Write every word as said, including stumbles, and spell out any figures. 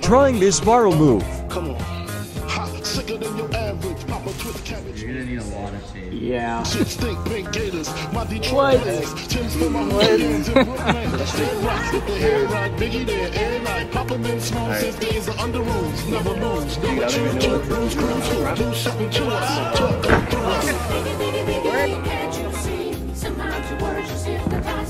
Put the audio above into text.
trying this viral move. Come on. Hot, sicker than your average. Papa twist cabbage. You're gonna need a lot of tape. Yeah. Shit stink, pink gators. My Detroit What? fans. Tim's for my hooligans in Brooklyn. Dead rocks with the hair rock. Biggie there, air night. Papa been small since days of under rules. Never lose. Never choose to cruise, cruise, cruise. Do something to us. Talk through us. Can't you see? Sometimes your words just hit the